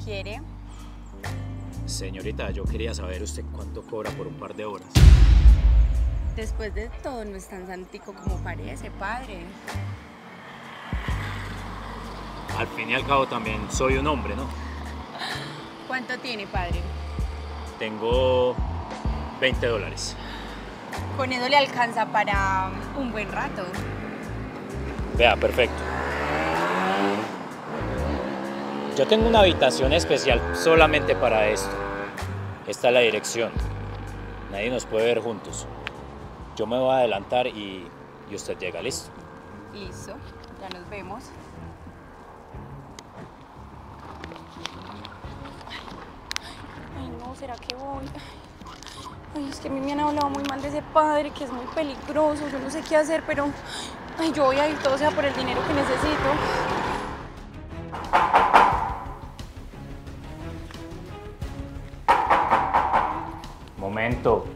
¿Quiere? Señorita, yo quería saber usted cuánto cobra por un par de horas. Después de todo, no es tan santico como parece, padre. Al fin y al cabo también soy un hombre, ¿no? ¿Cuánto tiene, padre? Tengo $20. Con eso le alcanza para un buen rato. Vea, perfecto. Yo tengo una habitación especial solamente para esto. Esta es la dirección. Nadie nos puede ver juntos. Yo me voy a adelantar y usted llega, ¿listo? Listo, ya nos vemos. Ay, no, ¿será que voy? Ay, es que a mí me han hablado muy mal de ese padre, que es muy peligroso. Yo no sé qué hacer, pero... Ay, yo voy a ir, todo sea por el dinero que necesito. Momento.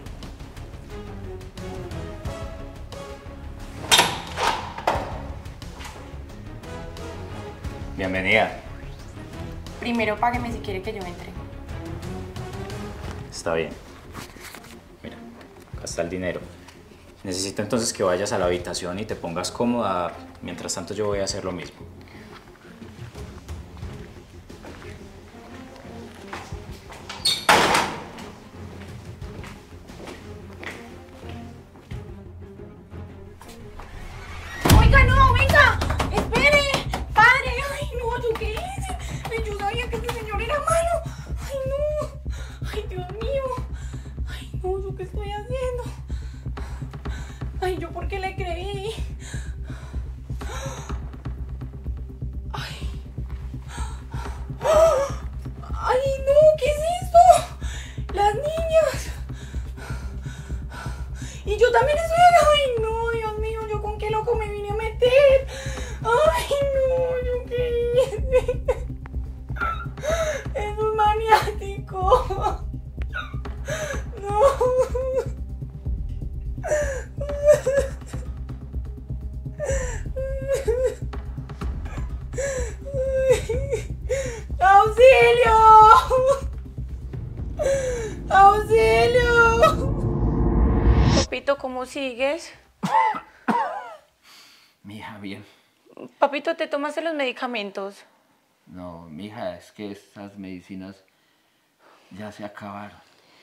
Bienvenida. Primero págueme si quiere que yo entre. Está bien. Mira, acá está el dinero. Necesito entonces que vayas a la habitación y te pongas cómoda. Mientras tanto yo voy a hacer lo mismo. ¡Oiga, no, venga! ¡Espere! ¡Padre! ¡Ay, no! ¿Yo qué hice? Ay, yo sabía que este señor era malo. ¡Ay, no! ¡Ay, Dios mío! ¡Ay, no! ¿Yo qué estoy haciendo? ¡Ay, yo por qué le creí! ¡Ay! ¡Ay, no! ¿Qué es esto? ¡Las niñas! Y yo también estoy acá. ¡Ay, no! Dios mío, ¿yo con qué loco me vine a meter? ¡Ay, no! ¿Yo qué hice? Es un maniático. No. ¡Auxilio! ¡Auxilio! Papito, ¿cómo sigues? Mija, bien. Papito, ¿te tomaste los medicamentos? No, mija, es que estas medicinas ya se acabaron.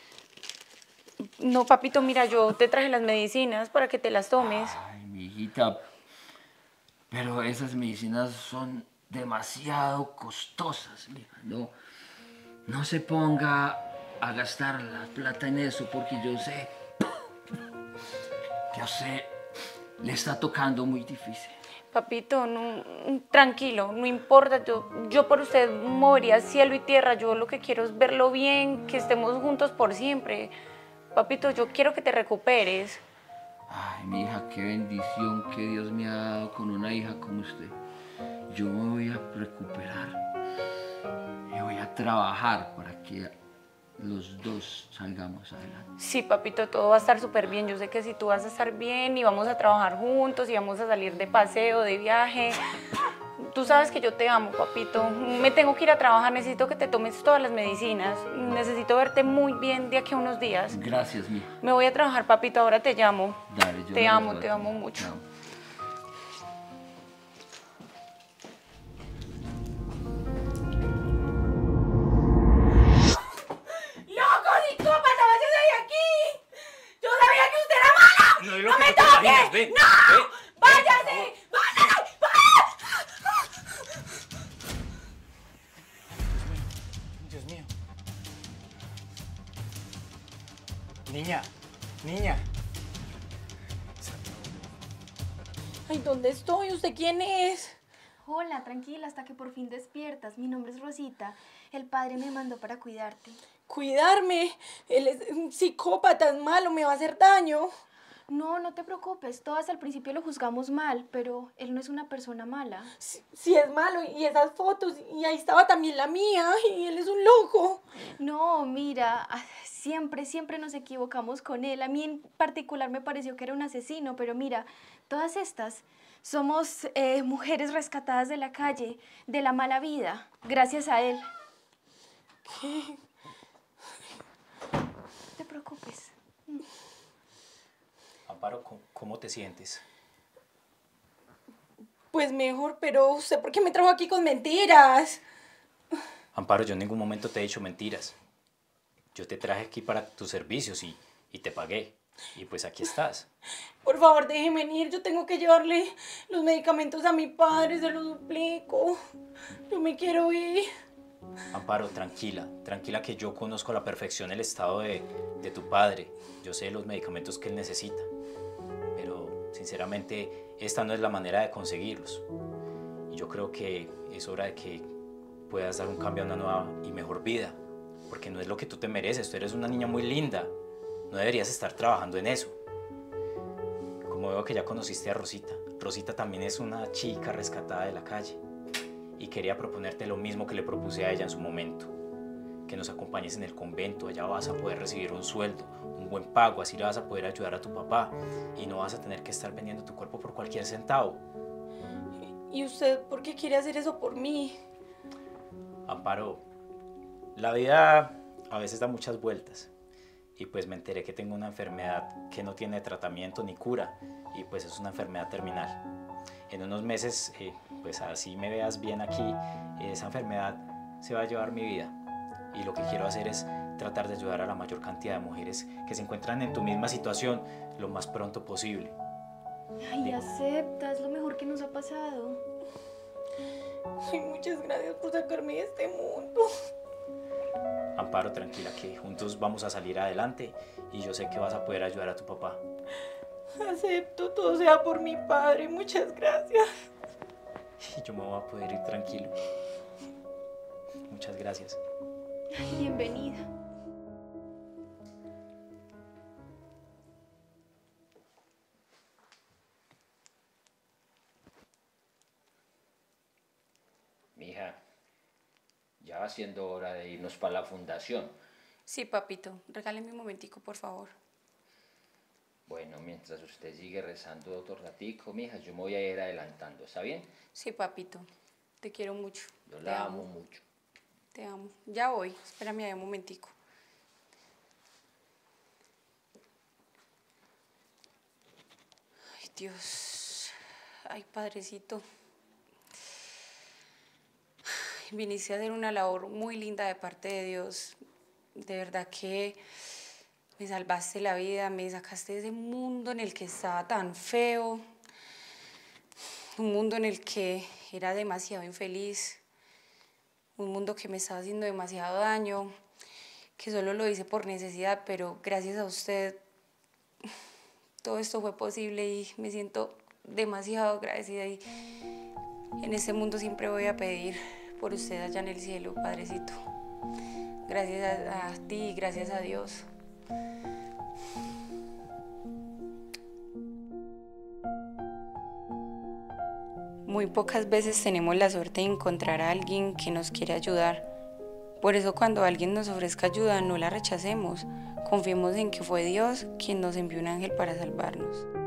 No, papito, mira, yo te traje las medicinas para que te las tomes. Ay, mijita, pero esas medicinas son demasiado costosas, mija. No se ponga a gastar la plata en eso porque yo sé que a usted le está tocando muy difícil. Papito, no, tranquilo, no importa, yo por usted movería cielo y tierra, yo lo que quiero es verlo bien, que estemos juntos por siempre. Papito, yo quiero que te recuperes. Ay, mi hija, qué bendición que Dios me ha dado con una hija como usted. Yo me voy a recuperar y voy a trabajar para que los dos salgamos adelante. Sí, papito, todo va a estar súper bien. Yo sé que si tú vas a estar bien y vamos a trabajar juntos y vamos a salir de paseo, de viaje. Tú sabes que yo te amo, papito. Me tengo que ir a trabajar, necesito que te tomes todas las medicinas. Necesito verte muy bien de aquí a unos días. Gracias, mija. Me voy a trabajar, papito, ahora te llamo. Dale, yo te amo mucho. Chao. ¡Loco, psicópata, váyase de aquí! ¡Yo sabía que usted era mala! ¡No me toques! ¡No! ¡Váyase! ¡Váyase! Dios mío. Niña, niña. Ay, ¿dónde estoy? ¿Usted quién es? Hola, tranquila, hasta que por fin despiertas. Mi nombre es Rosita. El padre me mandó para cuidarte. Cuidarme. Él es un psicópata, es malo, me va a hacer daño. No, no te preocupes. Todas al principio lo juzgamos mal, pero él no es una persona mala. Si es malo, y esas fotos, y ahí estaba también la mía, y él es un loco. No, mira, siempre nos equivocamos con él. A mí en particular me pareció que era un asesino, pero mira, todas estas somos mujeres rescatadas de la calle, de la mala vida, gracias a él. No te preocupes. Amparo, ¿cómo te sientes? Pues mejor, pero ¿usted por qué me trajo aquí con mentiras? Amparo, yo en ningún momento te he dicho mentiras. Yo te traje aquí para tus servicios y te pagué. Y pues aquí estás. Por favor, déjeme ir. Yo tengo que llevarle los medicamentos a mi padre, se lo suplico. Yo me quiero ir. Amparo, tranquila, tranquila que yo conozco a la perfección el estado de tu padre. Yo sé los medicamentos que él necesita. Pero, sinceramente, esta no es la manera de conseguirlos. Y yo creo que es hora de que puedas dar un cambio a una nueva y mejor vida. Porque no es lo que tú te mereces, tú eres una niña muy linda. No deberías estar trabajando en eso. Como veo que ya conociste a Rosita, Rosita también es una chica rescatada de la calle. Y quería proponerte lo mismo que le propuse a ella en su momento. Que nos acompañes en el convento, allá vas a poder recibir un sueldo, un buen pago, así le vas a poder ayudar a tu papá. Y no vas a tener que estar vendiendo tu cuerpo por cualquier centavo. ¿Y usted por qué quiere hacer eso por mí? Amparo, la vida a veces da muchas vueltas. Y pues me enteré que tengo una enfermedad que no tiene tratamiento ni cura. Y pues es una enfermedad terminal. En unos meses, pues así me veas bien aquí, esa enfermedad se va a llevar mi vida. Y lo que quiero hacer es tratar de ayudar a la mayor cantidad de mujeres que se encuentran en tu misma situación lo más pronto posible. Ay, acepta, es lo mejor que nos ha pasado. Ay, muchas gracias por sacarme de este mundo. Amparo, tranquila, que juntos vamos a salir adelante y yo sé que vas a poder ayudar a tu papá. Acepto, todo sea por mi padre. Muchas gracias. Y yo me voy a poder ir tranquilo. Muchas gracias. Ay, bienvenida. Mija, ya va siendo hora de irnos para la fundación. Sí, papito, regáleme un momentico, por favor. Bueno, mientras usted sigue rezando otro ratico, mija, yo me voy a ir adelantando, ¿está bien? Sí, papito, te quiero mucho. Yo Te la amo mucho. Te amo. Ya voy, espérame ahí un momentico. Ay, Dios. Ay, Padrecito. Viniste a hacer una labor muy linda de parte de Dios. De verdad que me salvaste la vida, me sacaste de ese mundo en el que estaba tan feo, un mundo en el que era demasiado infeliz, un mundo que me estaba haciendo demasiado daño, que solo lo hice por necesidad, pero gracias a usted todo esto fue posible y me siento demasiado agradecida y en este mundo siempre voy a pedir por usted allá en el cielo, Padrecito. Gracias a ti y gracias a Dios. Muy pocas veces tenemos la suerte de encontrar a alguien que nos quiere ayudar. Por eso cuando alguien nos ofrezca ayuda, no la rechacemos. Confiemos en que fue Dios quien nos envió un ángel para salvarnos.